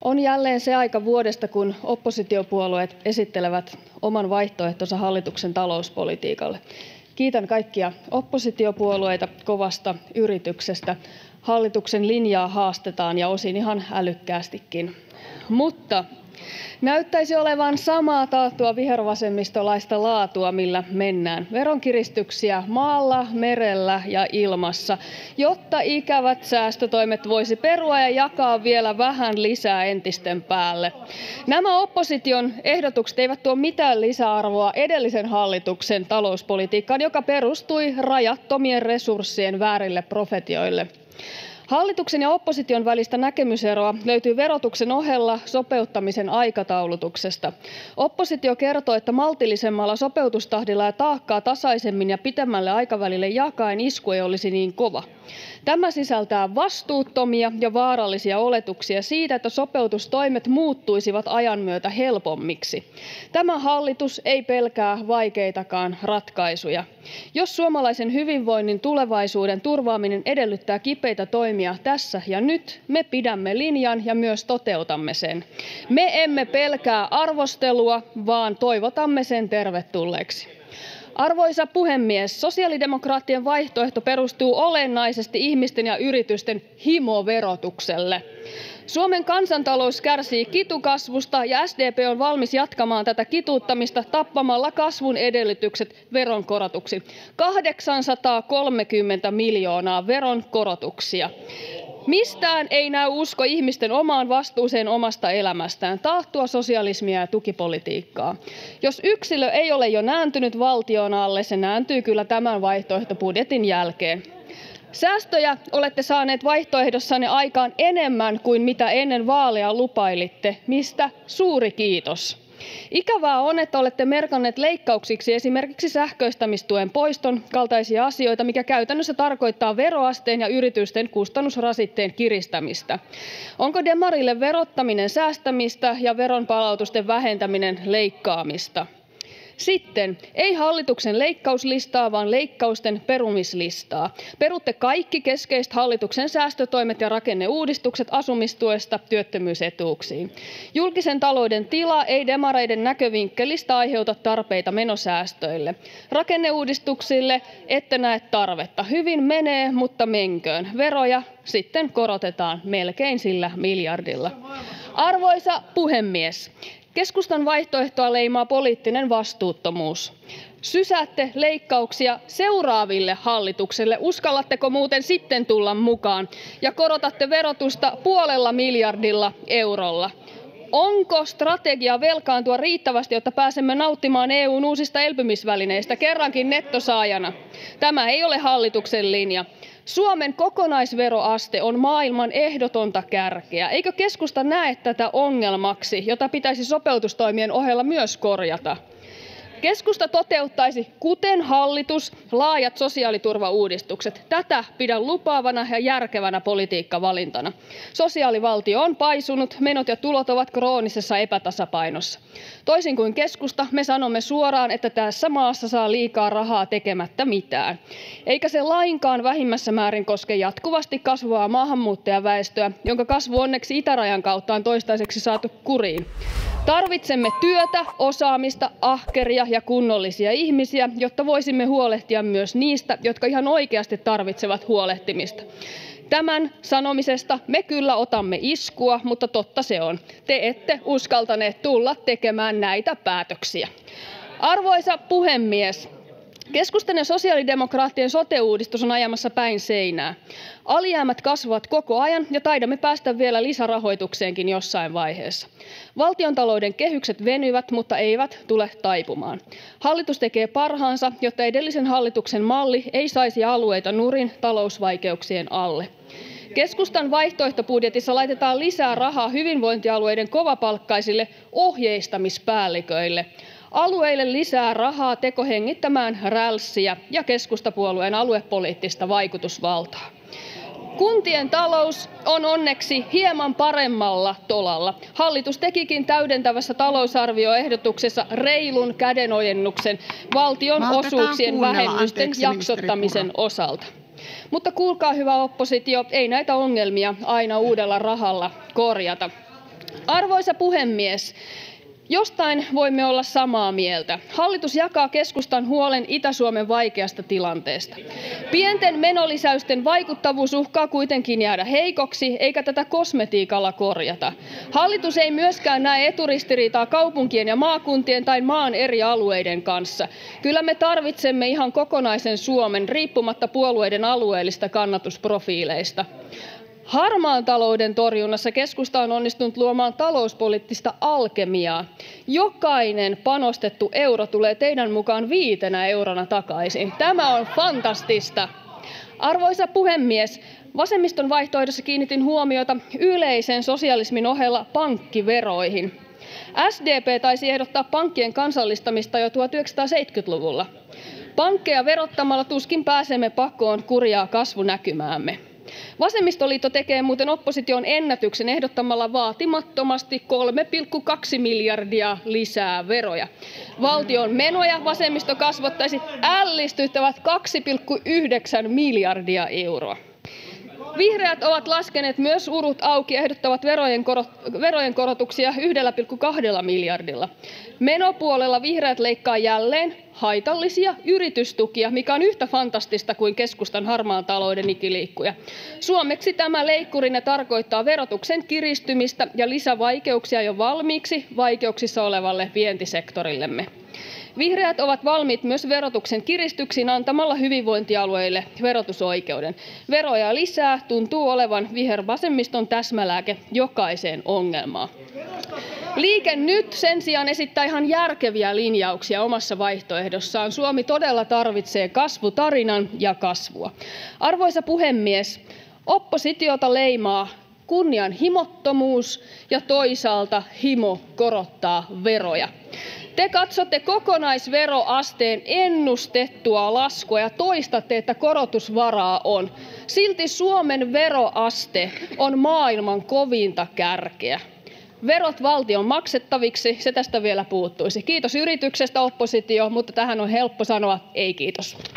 On jälleen se aika vuodesta, kun oppositiopuolueet esittelevät oman vaihtoehtonsa hallituksen talouspolitiikalle. Kiitän kaikkia oppositiopuolueita kovasta yrityksestä. Hallituksen linjaa haastetaan ja osin ihan älykkäästikin. Mutta näyttäisi olevan samaa taattua vihervasemmistolaista laatua, millä mennään. Veronkiristyksiä maalla, merellä ja ilmassa, jotta ikävät säästötoimet voisi perua ja jakaa vielä vähän lisää entisten päälle. Nämä opposition ehdotukset eivät tuo mitään lisäarvoa edellisen hallituksen talouspolitiikkaan, joka perustui rajattomien resurssien väärille profetioille. Hallituksen ja opposition välistä näkemyseroa löytyy verotuksen ohella sopeuttamisen aikataulutuksesta. Oppositio kertoo, että maltillisemmalla sopeutustahdilla ja taakkaa tasaisemmin ja pitemmälle aikavälille jakaen isku ei olisi niin kova. Tämä sisältää vastuuttomia ja vaarallisia oletuksia siitä, että sopeutustoimet muuttuisivat ajan myötä helpommiksi. Tämä hallitus ei pelkää vaikeitakaan ratkaisuja. Jos suomalaisen hyvinvoinnin tulevaisuuden turvaaminen edellyttää kipeitä toimia tässä ja nyt, me pidämme linjan ja myös toteutamme sen. Me emme pelkää arvostelua, vaan toivotamme sen tervetulleeksi. Arvoisa puhemies, sosiaalidemokraattien vaihtoehto perustuu olennaisesti ihmisten ja yritysten himoverotukselle. Suomen kansantalous kärsii kitukasvusta ja SDP on valmis jatkamaan tätä kituuttamista tappamalla kasvun edellytykset veronkorotuksin. 830 miljoonaa veronkorotuksia. Mistään ei näy usko ihmisten omaan vastuuseen omasta elämästään, taattua sosialismia ja tukipolitiikkaa. Jos yksilö ei ole jo nääntynyt valtion alle, se nääntyy kyllä tämän vaihtoehtobudjetin jälkeen. Säästöjä olette saaneet vaihtoehdossanne aikaan enemmän kuin mitä ennen vaaleja lupailitte, mistä suuri kiitos. Ikävää on, että olette merkanneet leikkauksiksi esimerkiksi sähköistämistuen poiston kaltaisia asioita, mikä käytännössä tarkoittaa veroasteen ja yritysten kustannusrasitteen kiristämistä. Onko demarille verottaminen säästämistä ja veronpalautusten vähentäminen leikkaamista? Sitten ei hallituksen leikkauslistaa, vaan leikkausten perumislistaa. Perutte kaikki keskeiset hallituksen säästötoimet ja rakenneuudistukset asumistuesta työttömyysetuuksiin. Julkisen talouden tila ei demareiden näkövinkkelistä aiheuta tarpeita menosäästöille. Rakenneuudistuksille ette näe tarvetta. Hyvin menee, mutta menköön. Veroja sitten korotetaan melkein sillä miljardilla. Arvoisa puhemies! Keskustan vaihtoehtoa leimaa poliittinen vastuuttomuus. Sysäätte leikkauksia seuraaville hallituksille. Uskallatteko muuten sitten tulla mukaan? Ja korotatte verotusta 0,5 miljardilla eurolla. Onko strategia velkaantua riittävästi, jotta pääsemme nauttimaan EU:n uusista elpymisvälineistä kerrankin nettosaajana? Tämä ei ole hallituksen linja. Suomen kokonaisveroaste on maailman ehdotonta kärkeä. Eikö keskusta näe tätä ongelmaksi, jota pitäisi sopeutustoimien ohella myös korjata? Keskusta toteuttaisi, kuten hallitus, laajat sosiaaliturvauudistukset. Tätä pidän lupaavana ja järkevänä politiikkavalintana. Sosiaalivaltio on paisunut, menot ja tulot ovat kroonisessa epätasapainossa. Toisin kuin keskusta, me sanomme suoraan, että tässä maassa saa liikaa rahaa tekemättä mitään. Eikä se lainkaan vähimmässä määrin koske jatkuvasti kasvavaa maahanmuuttajaväestöä, jonka kasvu onneksi itärajan kautta on toistaiseksi saatu kuriin. Tarvitsemme työtä, osaamista, ahkeria ja kunnollisia ihmisiä, jotta voisimme huolehtia myös niistä, jotka ihan oikeasti tarvitsevat huolehtimista. Tämän sanomisesta me kyllä otamme iskua, mutta totta se on. Te ette uskaltaneet tulla tekemään näitä päätöksiä. Arvoisa puhemies! Keskustan ja sosiaalidemokraattien sote-uudistus on ajamassa päin seinää. Alijäämät kasvavat koko ajan ja taidamme päästä vielä lisärahoitukseenkin jossain vaiheessa. Valtiontalouden kehykset venyvät, mutta eivät tule taipumaan. Hallitus tekee parhaansa, jotta edellisen hallituksen malli ei saisi alueita nurin talousvaikeuksien alle. Keskustan vaihtoehtobudjetissa laitetaan lisää rahaa hyvinvointialueiden kovapalkkaisille ohjeistamispäälliköille. Alueille lisää rahaa tekohengittämään rälssiä ja keskustapuolueen aluepoliittista vaikutusvaltaa. Kuntien talous on onneksi hieman paremmalla tolalla. Hallitus tekikin täydentävässä talousarvioehdotuksessa reilun kädenojennuksen valtion osuuksien vähennysten jaksottamisen osalta. Mutta kuulkaa hyvä oppositio, ei näitä ongelmia aina uudella rahalla korjata. Arvoisa puhemies! Jostain voimme olla samaa mieltä. Hallitus jakaa keskustan huolen Itä-Suomen vaikeasta tilanteesta. Pienten menolisäysten vaikuttavuus uhkaa kuitenkin jäädä heikoksi, eikä tätä kosmetiikalla korjata. Hallitus ei myöskään näe eturistiriitaa kaupunkien ja maakuntien tai maan eri alueiden kanssa. Kyllä me tarvitsemme ihan kokonaisen Suomen riippumatta puolueiden alueellista kannatusprofiileista. Harmaan talouden torjunnassa keskusta on onnistunut luomaan talouspoliittista alkemiaa. Jokainen panostettu euro tulee teidän mukaan 5 eurona takaisin. Tämä on fantastista. Arvoisa puhemies! Vasemmiston vaihtoehdossa kiinnitin huomiota yleisen sosialismin ohella pankkiveroihin. SDP taisi ehdottaa pankkien kansallistamista jo 1970-luvulla. Pankkeja verottamalla tuskin pääsemme pakoon kurjaa kasvunäkymäämme. Vasemmistoliitto tekee muuten opposition ennätyksen ehdottamalla vaatimattomasti 3,2 miljardia lisää veroja. Valtion menoja vasemmisto kasvattaisi ällistyttävät 2,9 miljardia euroa. Vihreät ovat laskeneet myös urut auki ja ehdottavat verojen korotuksia 1,2 miljardilla. Menopuolella vihreät leikkaa jälleen haitallisia yritystukia, mikä on yhtä fantastista kuin keskustan harmaan talouden ikiliikkuja. Suomeksi tämä leikkurinne tarkoittaa verotuksen kiristymistä ja lisävaikeuksia jo valmiiksi vaikeuksissa olevalle vientisektorillemme. Vihreät ovat valmiit myös verotuksen kiristyksiin antamalla hyvinvointialueille verotusoikeuden. Veroja lisää tuntuu olevan vihervasemmiston täsmälääke jokaiseen ongelmaan. Liike Nyt sen sijaan esittää ihan järkeviä linjauksia omassa vaihtoehdossaan. Suomi todella tarvitsee kasvutarinan ja kasvua. Arvoisa puhemies, oppositiota leimaa kunnianhimottomuus ja toisaalta himo korottaa veroja. Te katsotte kokonaisveroasteen ennustettua laskua ja toistatte, että korotusvaraa on. Silti Suomen veroaste on maailman kovinta kärkeä. Verot valtion maksettaviksi, se tästä vielä puuttuisi. Kiitos yrityksestä oppositio, mutta tähän on helppo sanoa ei kiitos.